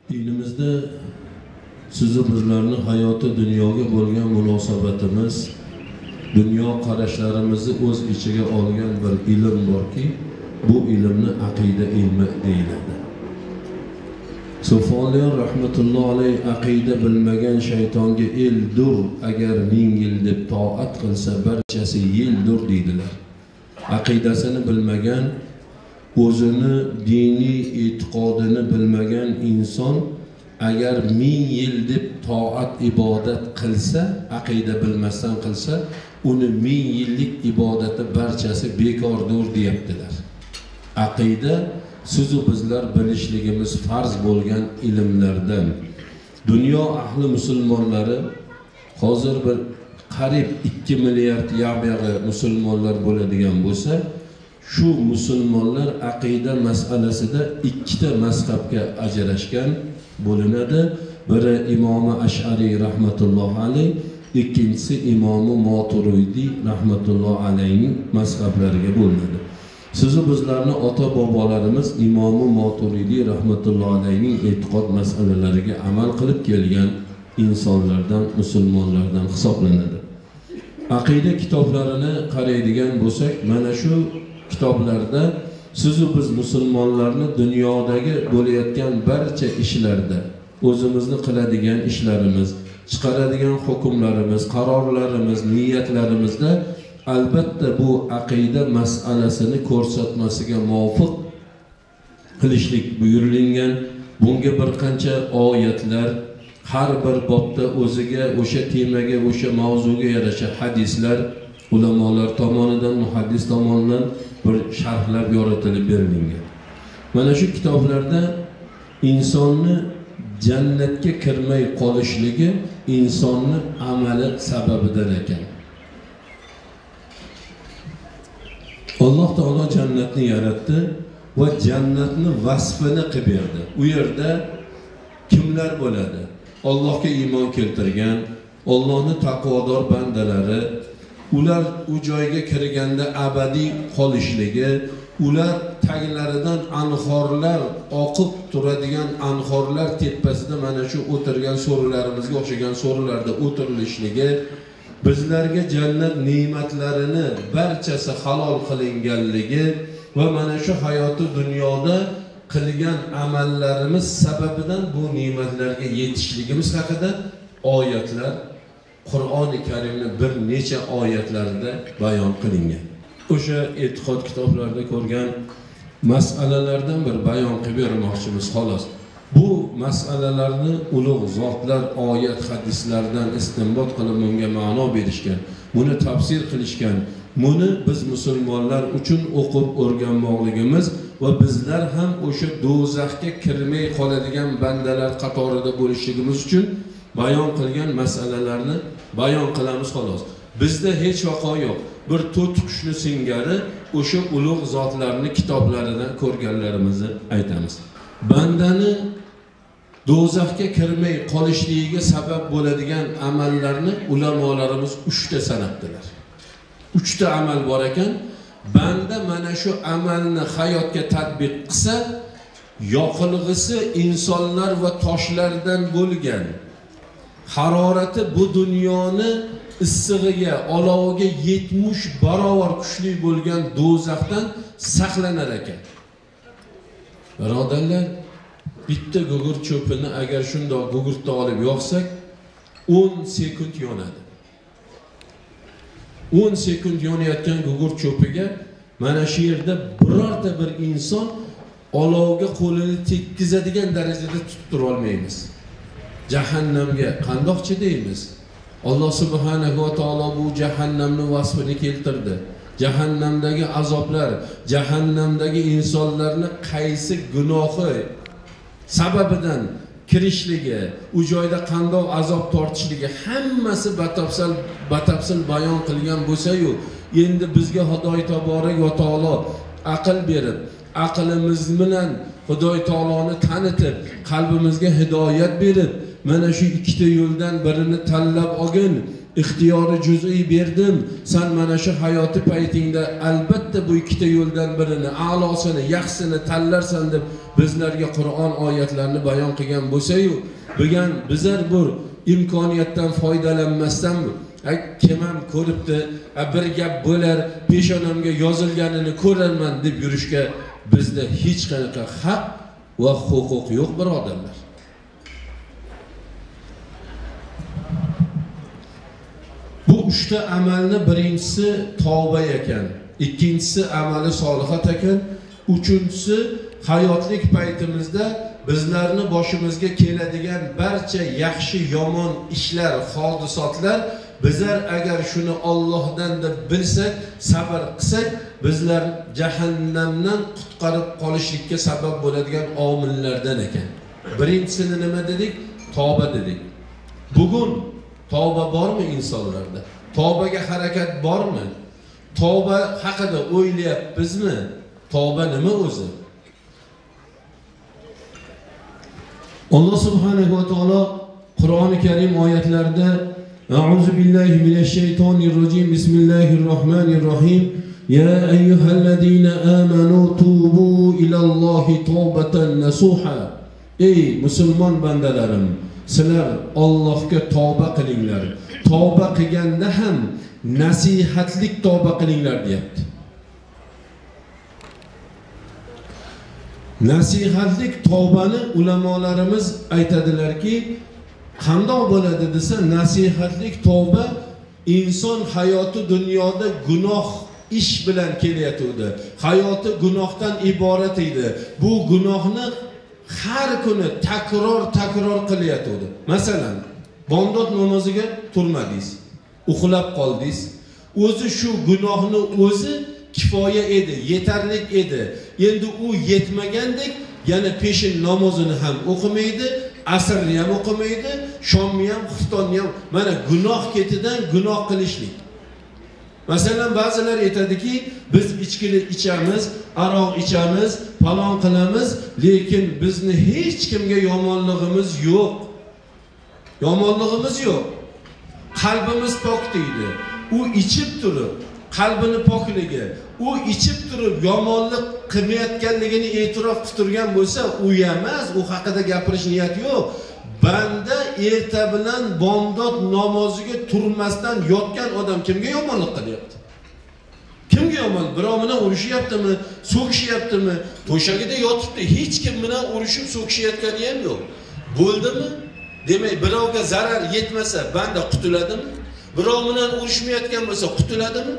Dinimizde sizi bizlarni hayoti dunyoga bo'lgan munosabatimiz, dunyo qarashlarimizni o'z ichiga olgan bir ilm borki, bu ilmni aqida ilmi deyiladi. Sufoliyon rahmatullohi alayhi aqida bilmagan shaytonga eldur agar 1000 yil deb toat qilsa barchasi yildur deydilar. Aqidasini bilmagan, o'zini diniy e'tiqodini bilmagan inson agar 1000 yil deb toat ibodat qilsa, aqida bilmasdan qilsa, uni 1000 yillik ibodati barchasi bekordir deyaptilar. Aqida siz bizlar bilishligimiz farz bo'lgan ilmlardan. Dunyo ahli musulmonlari hozir bir qarib 2 milliard yabig'i musulmonlar bo'ladigan bo'lsa, şu musulmonlar aqida masalasida ikkita mazhabga ajrashgan bo'linadi. Biri imomi Ash'ari rahmatullohi alayh, ikkinchisi imomi Moturidi rahmatullohi alayhning mazhablariga bo'linadi. Sizu bizlarni ota bobolarimiz imomi Moturidi rahmatullohi alayhning e'tiqod masalalariga amal qilib kelgan insonlardan, musulmonlardan hisoblanadi. Aqida kitoblarini qaraydigan bo'lsak, mana shu kitoblarda sizu biz musulmonlarni dunyodagi bo'layotgan barcha ishlarda, o'zimizni qiladigan ishlarimiz, chiqaradigan hukmlarimiz, qarorlarimiz, niyatlarimizda albatta bu aqida masalasini ko'rsatmasiga muvofiq qilishlik buyurilgan. Bunga bir qancha oyatlar, har bir bobda o'ziga o'sha temaga, o'sha mavzuga yarasha hadislar ulamolar tomonidan, muhaddis tomonidan bir sharhlab yoritilib berilgan. Mana shu kitoblarda insonni jannatga kirmay qolishligi insonni amali sababidan ekan. Alloh taolo jannatni yaratdi va jannatni vasfini qilib berdi. U yerda kimlar bo'ladi? Allohga iymon keltirgan, Allohning taqvodor bandalari, ular u joyga kirganda abadiy qolishligi, ular taglaridan anhorlar oqib turadigan anhorlar tepasida mana shu o'tirgan so'rilarimizga o'xshagan so'rilarda o'tirilishligi, bizlarga jannat ne'matlarini barchasi halol qilinganligi va mana shu hayoti dunyoda qilgan amallarimiz sababidan bu ne'matlarga yetishligimiz haqida oyatlar Qur'oni Karimning bir necha oyatlarida bayon qilingan. O'sha e'tiqod kitoblarida ko'rgan masalalardan bir bayon qilib bermoqchimiz xolos. Bu masalalarni ulug' zotlar oyat hadislardan istinbot qilib bunga ma'no berishgan, buni tafsir qilishgan. Buni biz musulmonlar uchun o'qib o'rganmoqligimiz va bizlar ham o'sha do'zaxga kirmay qoladigan bandalar qatorida bo'lishligimiz uchun bayon qilgan masalalarni bayon qilamiz xolos. Bizda hech vaqo yo'q. Bir to'rt qushni singari o'sha ulug' zotlarning kitoblaridan ko'rganlarimizni aytamiz. Bandani do'zaxga kirmay qolishligiga sabab bo'ladigan amallarni ulamolarimiz 3 ta sanabdilar. 3 ta amal bor ekan. Banda mana shu amalni hayotga tatbiq qilsa, yoqilg'isi insonlar va toshlardan bo'lgan harorati bu dunyoni issig'iga, oloviga 70 barobar kuchli bo'lgan do'zaxdan saqlanar ekan. Birodarlar, bitta gugurt cho'pini agar shundoq gugurtda olib yoqsak 10 sekund yonadi. 10 sekund yonayotgan gugurt cho'piga mana shu yerda birorta bir inson olovga qo'lini tekkizadigan darajada tutib tura olmaymiz. Jahannamga qandoq chidaymiz? Alloh subhanahu va taolo bu jahannamning vasfini keltirdi. Jahannamdagi azoblar, jahannamdagi insonlarni qaysi gunohi sababidan kirishligi, u joyda qandoq azob tortishligi hammasi batafsil bayon qilgan bo'lsa-yu, endi bizga Xudoy taborak va taolo aql berib, aqlimiz bilan Xudoy taoloni tanitib, qalbimizga hidoyat berib, mana shu ikkita yo'ldan birini tanlab olgin. ixtiyori juz'iy berdim. Sen mana shu hayoti paytingda albatta bu ikkita yo'ldan birini, a'losini, yaxshisini tanlarsan deb bizlarga Qur'on oyatlarini bayon qilgan bo'lsa-yu, bugun bizlar bu imkoniyatdan foydalanmasdan kim ham ko'ribdi, bir gap bo'lar, peshonamga yozilganini ko'rarman deb yurishga bizda hech qanaqa haq va huquq yo'q, birodarlar. Bu uchta amalni birinchisi tavba ekan, ikkinchisi amali solihat ekan, uchinchisi hayotlik paytimizda bizlarni boshimizga keladigan barcha yaxshi yomon ishlar, hodisotlar bizlar agar shuni Allohdan deb bilsak, sabr qilsak, bizlar jahannamdan qutqarib qolishlikka sabab bo'ladigan omillardan ekan. Birinchisini nima dedik? Tavba dedik. Bugun tavba bormi insonlarda? Tavbaga harakat bormi? Tavba haqida o'ylayapmizmi? Tavba nima o'zi? Alloh subhanahu va taolo Qur'oni Karim oyatlarida A'udhu billahi minash shaytonir rojim. Bismillahirrohmanirrohim. Ya ayyuhallazina amanu tubu ilallohi tawbatan nasuha. Ey musulmon bandalarim, sizlar Allohga tavba qilinglar. Tavba qilganda ham nasihatlik tavba qilinglar deyapti. Nasihatlik tavbani ulamolarimiz aytadilarki, qandoq bo'ladi desa, nasihatlik tavba inson hayoti dunyoda gunoh ish bilan kelayotdi. Hayoti gunohdan iborat edi. Bu gunohni har kuni takror qilyotdi. Masalan, bomdod namoziga turmadingiz, uxlab qoldingiz. O'zi shu gunohni o'zi kifoya edi, yetarlik edi. Endi u yetmagandek, yana peshin namozini ham o'qimaydi, asrni ham o'qimaydi, shomni ham, xuftonni ham. Mana gunoh ketidan gunoh qilishlik. Masalan, ba'zilar aytadiki, biz ichkilik ichamiz, aroq ichamiz, falon qilamiz, lekin bizni hech kimga yomonligimiz yo'q. Yomonligimiz yo'q. Qalbimiz pok deydi. U ichib turib, qalbini pokligi, u ichib turib yomonlik qilmayotganligini e'tirof qilib turgan bo'lsa, u emas, u haqida gapirish niyat yo'q. Banda erta bilan bomdod namoziga turmasdan yotgan odam kimga yomonlik qilyapti? Kimga yomon? Birov bilan urushyaptimi, so'kishyaptimi? To'shagida yotibdi, hech kim bilan urushib so'kishayotgani ham yo'q. Bo'ldimi? Demak, birovga zarar yetmasa banda qutuladimi? Birov bilan urushmayotgan bo'lsa qutuladimi?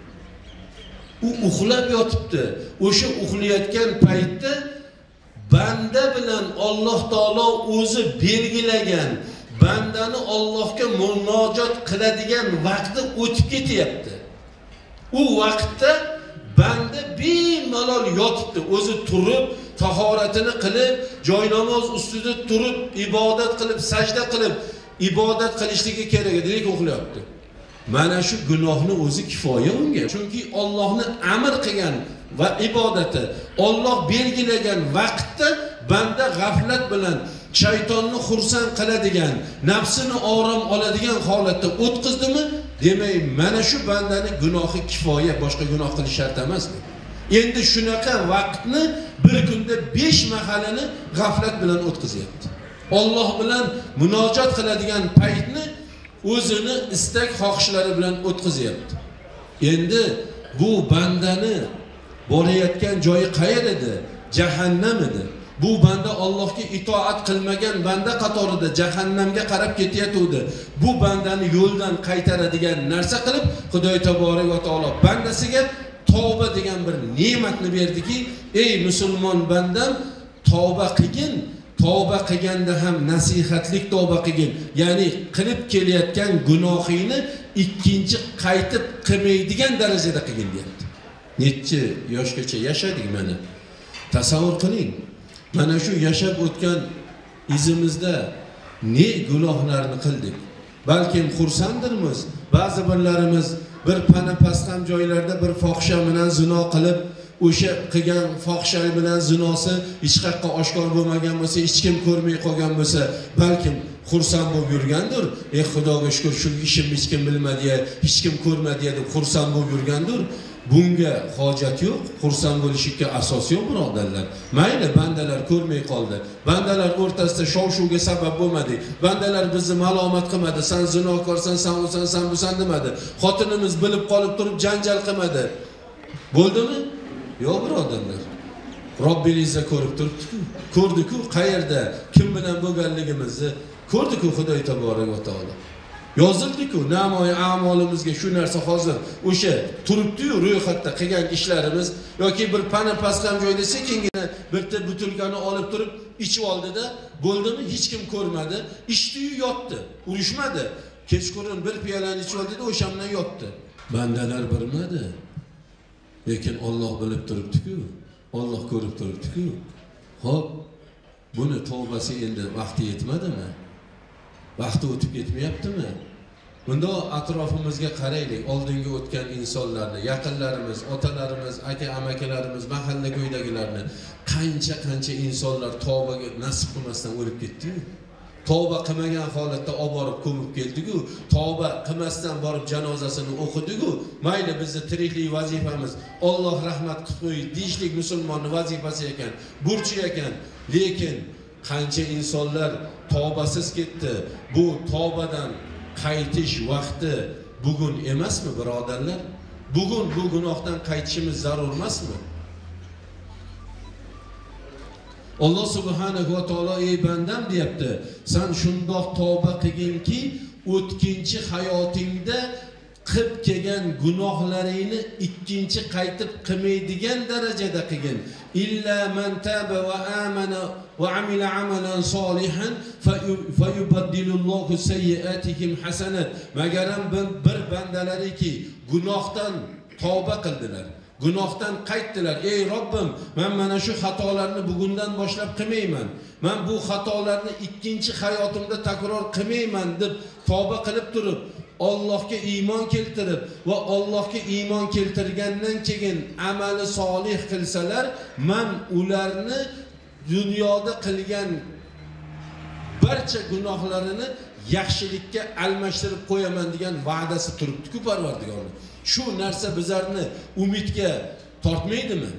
U uxlab yotibdi. O'sha uxlayotgan paytda banda bilan Alloh taolo o'zi belgilagan, bandani Allohga munojat qiladigan vaqti o'tib ketyapti. U vaqtda banda bemalol yotibdi, o'zi turib, tahoratini qilib, joynamoz ustida turib, ibodat qilib, sajda qilib, ibodat qilishligi kerak edi, lekin uxlayapti. Mana shu gunohni o'zi kifoya unga. Chunki Allohni amr qilgan va ibodati, Alloh belgilagan vaqtda banda g'aflat bilan shaytonni xursand qiladigan, nafsini orom oladigan holatda o'tqizdimi? Demak, mana shu bandani gunohi kifoya, boshqa gunoh qilish shart emasmi? Endi shunaqa vaqtni bir kunda 5 mahalini g'aflat bilan o'tqizyapti. Alloh bilan munojat qiladigan paytni o'zini istak xohishlari bilan o'tqizyapti. Endi bu bandani borayotgan joyi qayer edi? Jahannam edi. Bu banda Allohga itoat qilmagan banda qatorida jahannamga qarab ketayotdi. Bu bandani yo'ldan qaytaradigan narsa qilib Xudoy taborak va taolo bandasiga tavba degan bir ne'matni berdiki, ey musulmon bandam, tavba qilgin. Tavba qilganda ham nasihatlik tavba qilgin. Ya'ni qilib kelayotgan gunohingni ikkinchi qaytib qilmaydigan darajada qilgin deyapti. Necha yoshgacha yashadik mana. Tasavvur qiling. Mana shu yashab o'tgan izimizda ne gunohlarni qildik. Balkim xursanddirmiz. Ba'zi birlarimiz bir pana pastam joylarda bir fohisha bilan zino qilib, o'sha qilgan fohishalik bilan zinosi hech qayerga oshkor bo'lmagan bo'lsa, hech kim ko'rmay qolgan bo'lsa, balkim xursand bo'lib yurgandir. Xudoga shukr, shu ishimni hech kim bilmadi, hech kim ko'rmadi deb xursand bo'lib yurgandir. Bunga hojat yo'q, xursand bo'lishga asos yo'q, birodarlar. Mayli, bandalar ko'rmay qoldi. Bandalar o'rtasida shov-shuvga sabab bo'lmadi. Bandalar bizni malomat qilmadi. Sen zinokorsan, sen o'san, sen busan demadi. Xotinimiz bilib qolib turib janjal qilmadi. Bo'ldimi? Yo'q, birodarlar. Robbingizni ko'rib turibdi-ku. Ko'rdi-ku, qayerda, kim bilan bo'lganligimizni ko'rdi-ku Xudo taborak va taolo. Yozildi-ku, namoyi a'molimizga shu narsa hozir o'sha turibdi-yu, ro'yxatda qilgan ishlarimiz yoki bir pana pasqam joyda sekingina bitta butilkani olib turib ichib oldida, bo'ldimi? Hech kim ko'rmadi, ichdi-yu yotdi, urushmadi. Kechqurun bir piyolani ichib oldida, o'shamdan yotdi. Bandalar bilmadi. Lekin Alloh bilib turibdi-ku. Alloh ko'rib turibdi-ku. Xo'p, buni tavbasi endi vaqti yetmadimi? Vaqti o'tib ketmayaptimi? Bunda atrofimizga qaraylik, oldingi o'tgan insonlarni, yaqinlarimiz, otalarimiz, aka-amakilarimiz, mahalla ko'ydagilarni qancha insonlar tavbaga nasib qilmasdan o'lib ketdi-ku. Tavba qilmagan holatda olib borib ko'mib keldi-ku, tavba qilmasdan borib janozasini o'qidi-ku. Mayli, bizning tiriklik vazifamiz, Alloh rahmat qilib qo'ydi, deyishlik musulmonning vazifasi ekan, burchi ekan. Lekin qancha insonlar tavbasiz ketdi. Bu tavbadan qaytish vaqti bugun emasmi, birodarlar? Bugun bu gunohdan qaytishimiz zarur emasmi? Alloh subhanahu va taolo ey bandam deyapti, sen shundoq tavba qilginki, o'tkinchi hayotingda qilib kelgan gunohlaringni ikkinchi qaytib qilmaydigan darajada qilgin. İlla man taba va amana va amila amalan solihan fayubaddilullohu sayyiatihim hasanat. Magaram bir bandalariki gunohdan tavba qildilar. Gunohdan qaytdilar. Ey Robbim, men mana shu xatolarni bugundan boshlab qilmayman. Men bu xatolarni ikkinchi hayotimda takror qilmayman deb tavba qilib turib, Allohga iymon keltirib va Allohga iymon keltirgandan keyin amali solih qilsalar, men ularni dunyoda qilgan barcha gunohlarini yaxshilikka almashtirib qo'yaman degan va'dasi turibdi-ku Parvardigorning. Shu narsa bizlarni umidga tortmaydimi?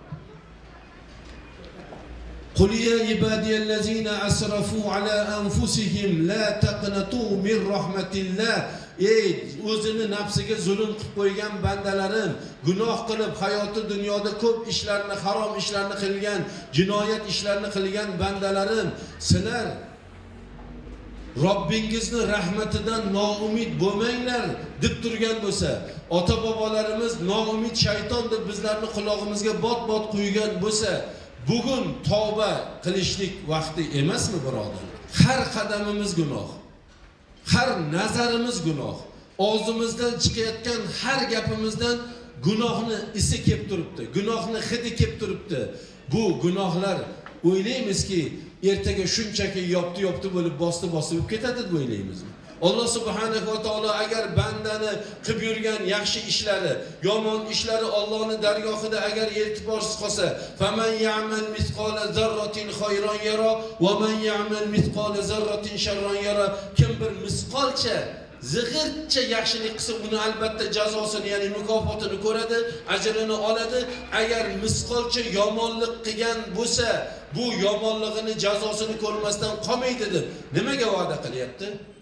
Qul ya ibadiyallazina asrafu ala anfusihim la taqnatu min rahmatillah. Ey o'zini nafsiga zulm qilib qo'ygan bandalarim, gunoh qilib hayoti dunyoda ko'p ishlarni, harom ishlarni qilgan, jinoyat ishlarni qilgan bandalarim, sizlar Robbingizni rahmatidan noumid bo'lmanglar deb turgan bo'lsa, ota-bobolarimiz noumid shayton deb bizlarni qulog'imizga bot-bot qo'ygan bo'lsa, bugun tavba qilishlik vaqti emasmi, birodar? Har qadamimiz gunoh. Har nazarimiz gunoh. Og'zimizdan chiqayotgan har gapimizdan gunohni isi kelib turibdi. Gunohni hidi kelib turibdi. Bu gunohlar o'ylaymizki, ertaga shunchaki yopti bo'lib bosib ketadi deb o'ylaymizmi? Alloh subhanahu va taolo agar bandani qilib yurgan yaxshi ishlari, yomon ishlari Allohning dargohida agar e'tiborsiz qolsa, faman ya'mal misqola zarratin khayran yara va man ya'mal misqola zarratin sharran yara. Kim bir misqolcha zig'ircha yaxshilik qilsa, uni albatta jazosini, ya'ni mukofotini ko'radi, ajrini oladi. Agar misqolcha yomonlik qilgan bo'lsa, bu yomonligini jazosini ko'rmasdan qolmaydi deb nimaga va'da qilyapti?